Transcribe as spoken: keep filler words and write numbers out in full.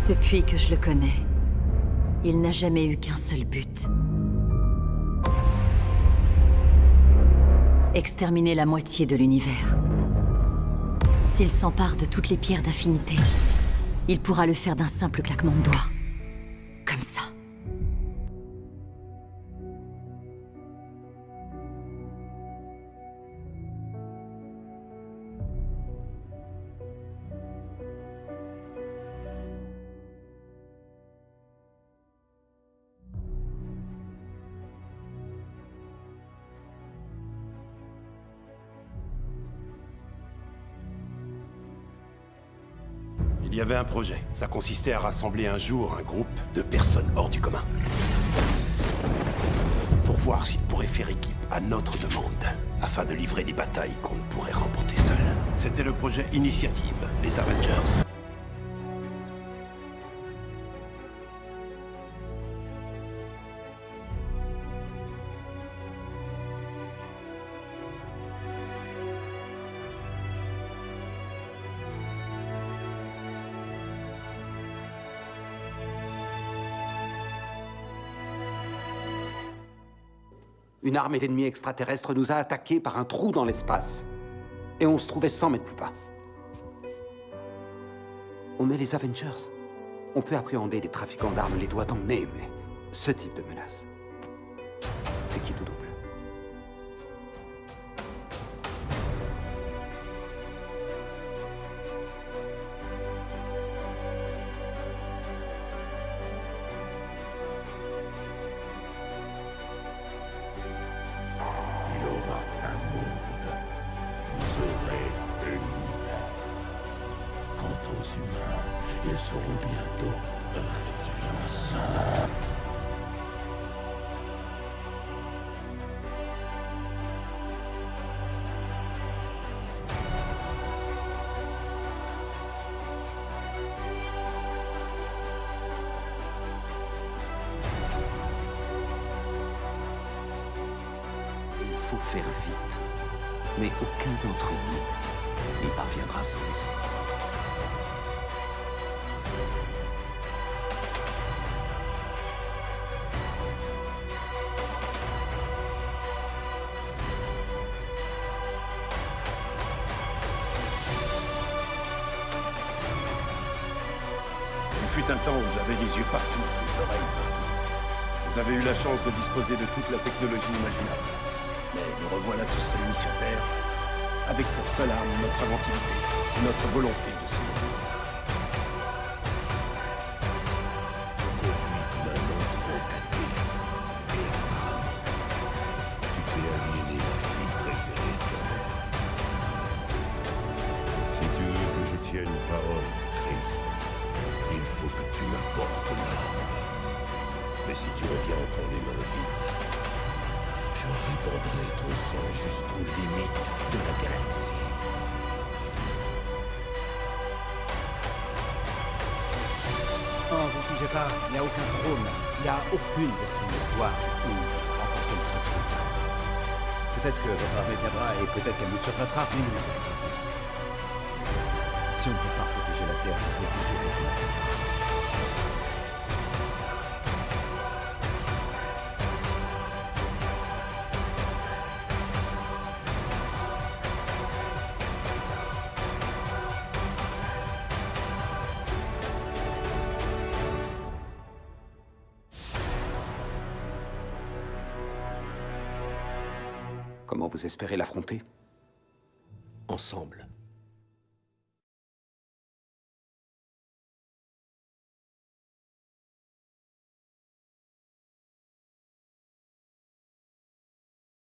Depuis que je le connais, il n'a jamais eu qu'un seul but. Exterminer la moitié de l'univers. S'il s'empare de toutes les pierres d'affinité, il pourra le faire d'un simple claquement de doigts. Comme ça. Il y avait un projet. Ça consistait à rassembler un jour un groupe de personnes hors du commun. Pour voir s'ils pourraient faire équipe à notre demande, afin de livrer des batailles qu'on ne pourrait remporter seul. C'était le projet Initiative, des Avengers. Une armée d'ennemis extraterrestres nous a attaqués par un trou dans l'espace. Et on se trouvait cent mètres plus bas. On est les Avengers. On peut appréhender des trafiquants d'armes les doigts dans le nez, mais ce type de menace, c'est qui tout double. Ils seront bientôt réduits en sang. Il faut faire vite. Mais aucun d'entre nous n'y parviendra sans les autres. Il fut un temps où j'avais les yeux partout, les oreilles partout. Vous avez eu la chance de disposer de toute la technologie imaginable. Mais nous revoilà tous réunis sur Terre, avec pour seule arme notre inventivité et notre volonté de se nourrir. Conduit comme un enfant gâté et apparemment, tu t'es aliéné la fille préférée de ta mère. Si tu veux que je tienne parole, Kree, il faut que tu m'apportes l'arme. Mais si tu reviens encore les mains vides, je répandrai ton sang jusqu'aux limites de la galaxie. Oh, vous bougez pas, il n'y a aucun trône, il n'y a aucune version de l'histoire où remporter le truc. Peut-être que votre armée viendra et peut-être qu'elle nous surpassera, mais nous nous surprendrons. Si on ne peut pas protéger la Terre, on peut toujours la protéger. Comment vous espérez l'affronter? Ensemble.